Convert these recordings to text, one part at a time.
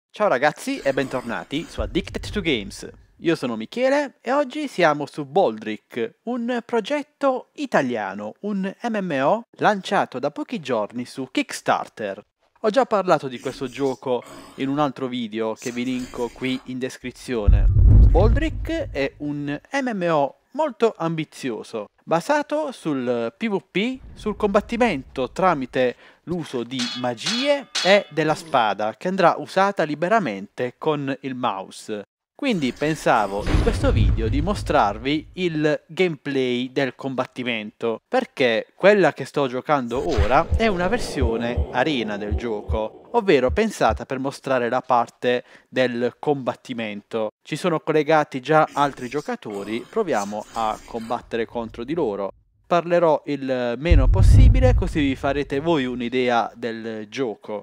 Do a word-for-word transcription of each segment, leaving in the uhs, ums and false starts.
Ciao ragazzi e bentornati su Addicted to Games. Io sono Michele e oggi siamo su Baldric, un progetto italiano, un M M O lanciato da pochi giorni su Kickstarter. Ho già parlato di questo gioco in un altro video che vi linko qui in descrizione. Baldric è un M M O molto ambizioso, basato sul PvP, sul combattimento tramite l'uso di magie e della spada che andrà usata liberamente con il mouse. Quindi pensavo in questo video di mostrarvi il gameplay del combattimento, perché quella che sto giocando ora è una versione arena del gioco, ovvero pensata per mostrare la parte del combattimento. Ci sono collegati già altri giocatori, proviamo a combattere contro di loro. Parlerò il meno possibile così vi farete voi un'idea del gioco.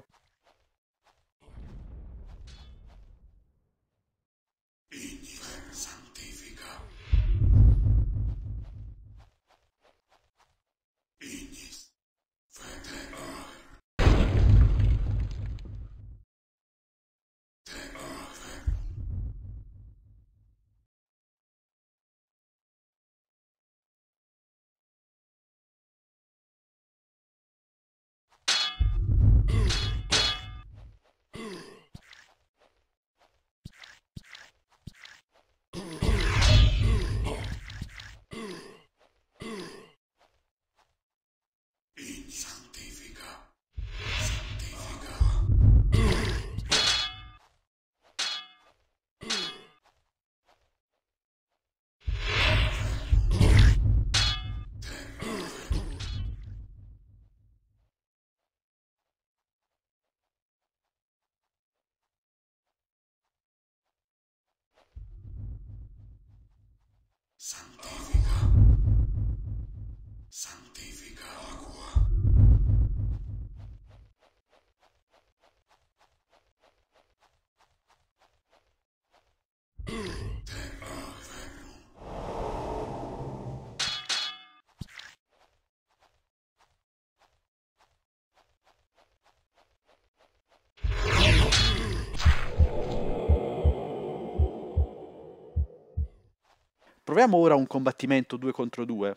Santifica, santifica aqua. Terra ferrum. Proviamo ora un combattimento due contro due.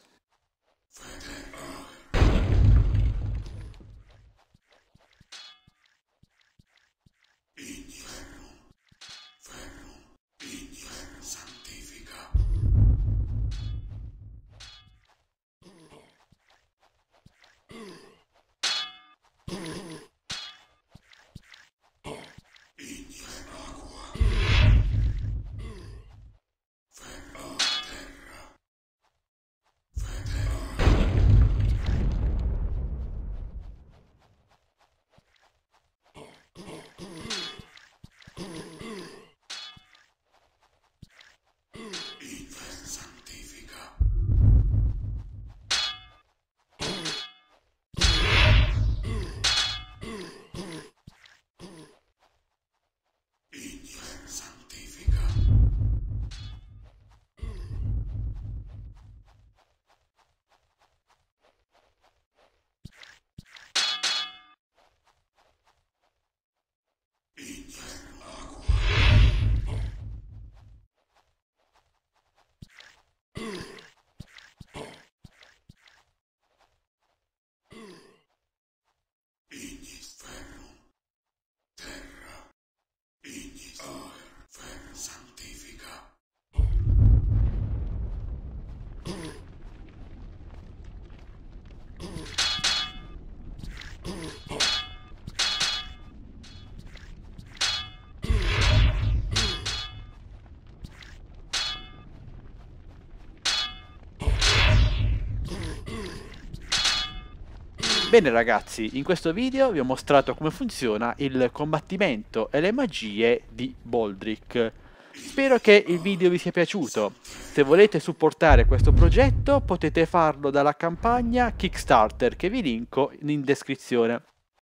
Bene ragazzi, in questo video vi ho mostrato come funziona il combattimento e le magie di Baldric. Spero che il video vi sia piaciuto. Se volete supportare questo progetto potete farlo dalla campagna Kickstarter che vi linko in descrizione.